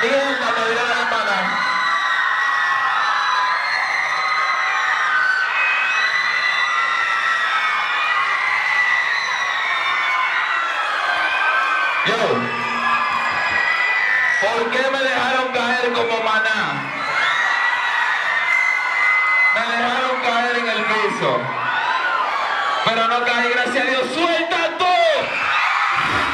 Mierda, me dio la hermana. Yo, ¿por qué me dejaron caer como maná? Me dejaron caer en el piso. Pero no caí, gracias a Dios. ¡Suelta tú!